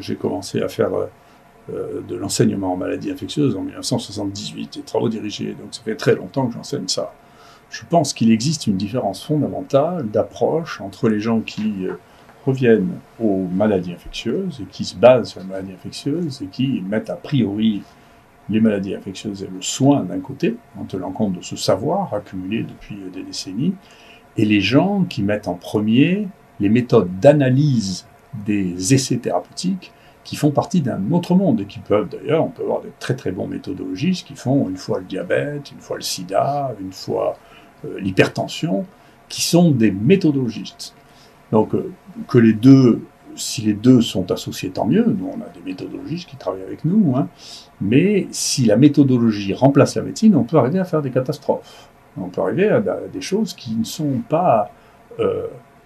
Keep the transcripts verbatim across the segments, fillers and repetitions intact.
j'ai commencé à faire euh, de l'enseignement en maladies infectieuses en mille neuf cent soixante-dix-huit, des travaux dirigés, donc ça fait très longtemps que j'enseigne ça. Je pense qu'il existe une différence fondamentale d'approche entre les gens qui euh, reviennent aux maladies infectieuses et qui se basent sur les maladies infectieuses et qui mettent a priori les maladies infectieuses et le soin d'un côté, en tenant compte de ce savoir accumulé depuis des décennies, et les gens qui mettent en premier les méthodes d'analyse des essais thérapeutiques qui font partie d'un autre monde et qui peuvent d'ailleurs, on peut avoir de très très bons méthodologistes qui font une fois le diabète, une fois le sida, une fois euh, l'hypertension, qui sont des méthodologistes. Donc euh, que les deux, si les deux sont associés, tant mieux, nous on a des méthodologistes qui travaillent avec nous, hein, mais si la méthodologie remplace la médecine, on peut arriver à faire des catastrophes. On peut arriver à, à des choses qui ne sont pas euh,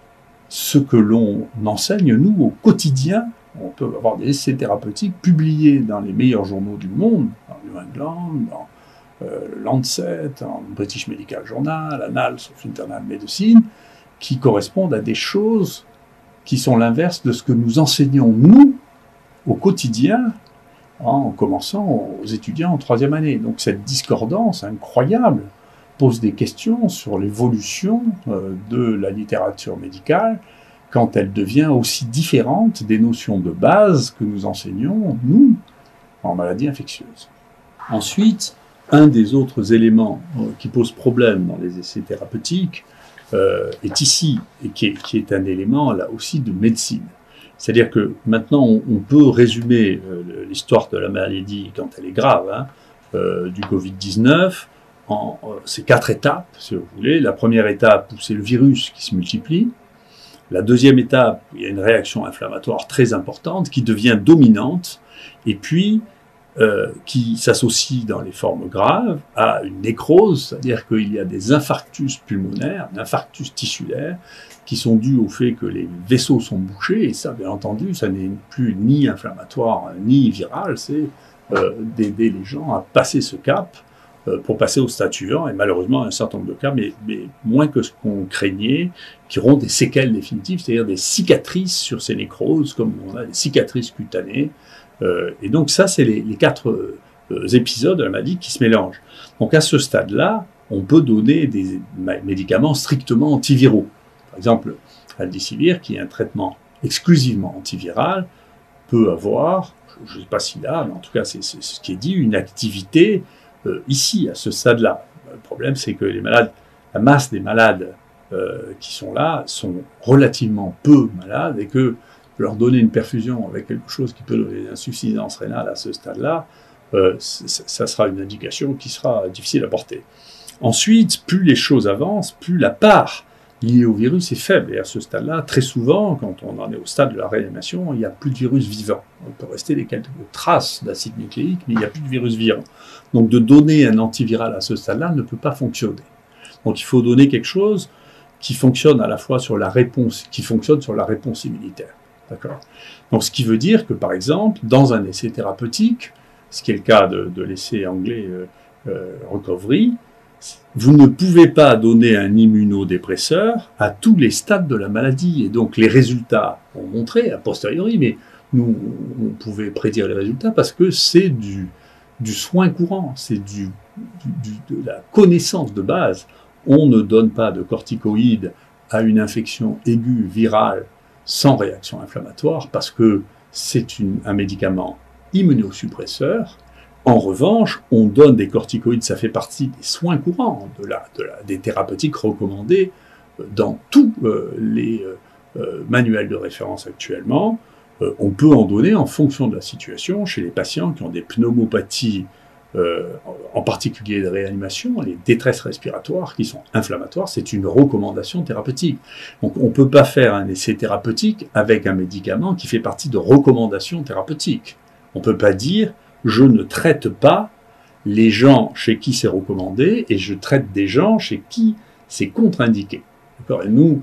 ce que l'on enseigne, nous, au quotidien. On peut avoir des essais thérapeutiques publiés dans les meilleurs journaux du monde, dans New England, dans euh, Lancet, dans British Medical Journal, Annals of Internal Medicine, qui correspondent à des choses qui sont l'inverse de ce que nous enseignons, nous, au quotidien, en commençant aux étudiants en troisième année. Donc cette discordance incroyable pose des questions sur l'évolution euh, de la littérature médicale quand elle devient aussi différente des notions de base que nous enseignons, nous, en maladies infectieuses. Ensuite, un des autres éléments euh, qui pose problème dans les essais thérapeutiques euh, est ici, et qui est, qui est un élément, là aussi, de médecine. C'est-à-dire que maintenant, on, on peut résumer euh, l'histoire de la maladie quand elle est grave, hein, euh, du Covid dix-neuf, en euh, ces quatre étapes, si vous voulez. La première étape, c'est le virus qui se multiplie. La deuxième étape, il y a une réaction inflammatoire très importante qui devient dominante et puis euh, qui s'associe dans les formes graves à une nécrose, c'est-à-dire qu'il y a des infarctus pulmonaires, un infarctus tissulaire qui sont dus au fait que les vaisseaux sont bouchés et ça, bien entendu, ça n'est plus ni inflammatoire ni viral, c'est euh, d'aider les gens à passer ce cap pour passer au stade suivant, et malheureusement un certain nombre de cas, mais, mais moins que ce qu'on craignait, qui auront des séquelles définitives, c'est-à-dire des cicatrices sur ces nécroses, comme on a des cicatrices cutanées, euh, et donc ça c'est les, les quatre euh, épisodes de la maladie qui se mélangent. Donc à ce stade-là, on peut donner des médicaments strictement antiviraux. Par exemple, Aldicivir, qui est un traitement exclusivement antiviral, peut avoir, je ne sais pas s'il a, mais en tout cas c'est ce qui est dit, une activité Euh, ici, à ce stade-là. Le problème, c'est que les malades, la masse des malades euh, qui sont là sont relativement peu malades et que leur donner une perfusion avec quelque chose qui peut donner une insuffisance rénale à ce stade-là, euh, ça sera une indication qui sera difficile à porter. Ensuite, plus les choses avancent, plus la part liée au virus est faible. Et à ce stade-là, très souvent, quand on en est au stade de la réanimation, il n'y a plus de virus vivant. On peut rester des quelques traces d'acide nucléique, mais il n'y a plus de virus vivant. Donc de donner un antiviral à ce stade-là ne peut pas fonctionner. Donc il faut donner quelque chose qui fonctionne à la fois sur la réponse, qui fonctionne sur la réponse immunitaire. D'accord ? Donc ce qui veut dire que, par exemple, dans un essai thérapeutique, ce qui est le cas de, de l'essai anglais euh, euh, Recovery, vous ne pouvez pas donner un immunodépresseur à tous les stades de la maladie. Et donc les résultats ont montré, a posteriori, mais nous, on pouvait prédire les résultats parce que c'est du, du soin courant, c'est du, du, de la connaissance de base. On ne donne pas de corticoïdes à une infection aiguë virale sans réaction inflammatoire parce que c'est une, un médicament immunosuppresseur. En revanche, on donne des corticoïdes, ça fait partie des soins courants, de la, de la, des thérapeutiques recommandées dans tous euh, les euh, manuels de référence actuellement. Euh, on peut en donner en fonction de la situation chez les patients qui ont des pneumopathies, euh, en particulier de réanimation, les détresses respiratoires qui sont inflammatoires, c'est une recommandation thérapeutique. Donc on ne peut pas faire un essai thérapeutique avec un médicament qui fait partie de recommandations thérapeutiques. On ne peut pas dire je ne traite pas les gens chez qui c'est recommandé et je traite des gens chez qui c'est contre-indiqué. Et nous,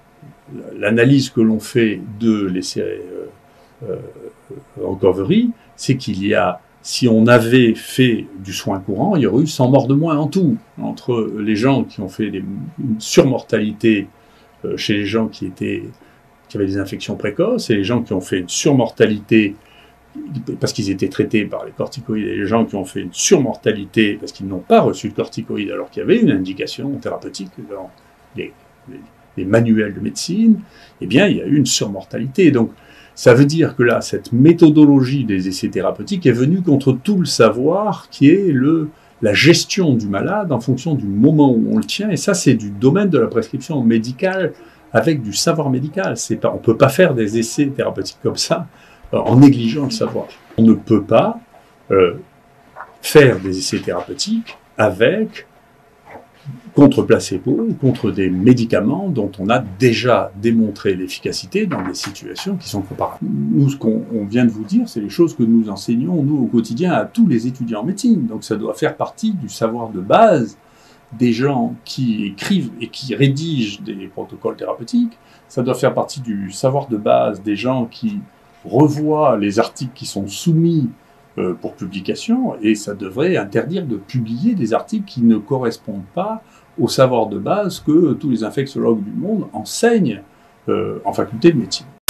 l'analyse que l'on fait de l'essai euh, euh, Recovery, c'est qu'il y a, si on avait fait du soin courant, il y aurait eu cent morts de moins en tout, entre les gens qui ont fait des, une surmortalité euh, chez les gens qui, étaient, qui avaient des infections précoces et les gens qui ont fait une surmortalité parce qu'ils étaient traités par les corticoïdes, et les gens qui ont fait une surmortalité parce qu'ils n'ont pas reçu de corticoïdes alors qu'il y avait une indication thérapeutique dans les, les, les manuels de médecine, eh bien, il y a eu une surmortalité. Donc, ça veut dire que là, cette méthodologie des essais thérapeutiques est venue contre tout le savoir qui est le, la gestion du malade en fonction du moment où on le tient, et ça, c'est du domaine de la prescription médicale avec du savoir médical. C'est pas, on ne peut pas faire des essais thérapeutiques comme ça en négligeant le savoir. On ne peut pas euh, faire des essais thérapeutiques avec, contre placebo, contre des médicaments dont on a déjà démontré l'efficacité dans des situations qui sont comparables. Nous, ce qu'on on vient de vous dire, c'est les choses que nous enseignons, nous, au quotidien, à tous les étudiants en médecine. Donc ça doit faire partie du savoir de base des gens qui écrivent et qui rédigent des protocoles thérapeutiques. Ça doit faire partie du savoir de base des gens qui revoit les articles qui sont soumis euh, pour publication, et ça devrait interdire de publier des articles qui ne correspondent pas au savoir de base que tous les infectiologues du monde enseignent euh, en faculté de médecine.